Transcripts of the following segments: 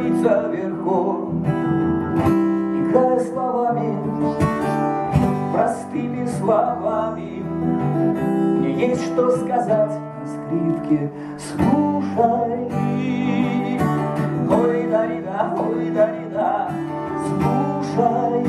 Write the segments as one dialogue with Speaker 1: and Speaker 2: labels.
Speaker 1: царица вверху, играя словами, простыми словами. Мне есть что сказать на скрипке, слушай. Ой, да-ри-да, слушай.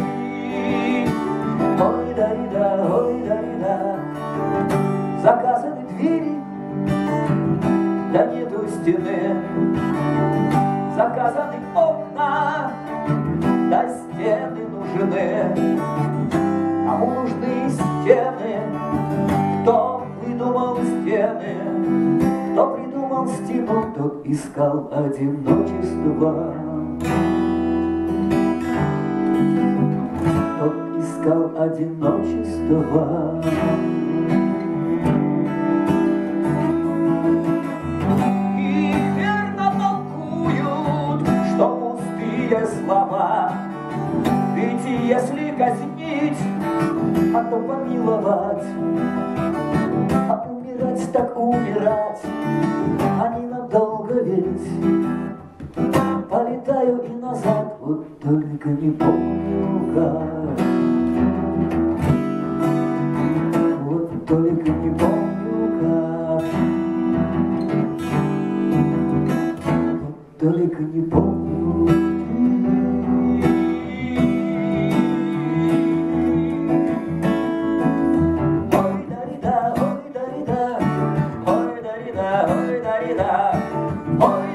Speaker 1: Ой, да-ри-да. Заказаны двери, да нету стены. Заказаны окна, да стены нужны. Кому нужны стены? Кто придумал стены? Кто придумал стену, тот искал одиночество. Тот искал одиночество. И верно толкуют, что пустые слова. Ведь если казнить, а то помиловать, а умирать так умирать, а ненадолго ведь. Полетаю и назад, вот только не помню как. Вот только не помню как. Вот только не помню. Ой,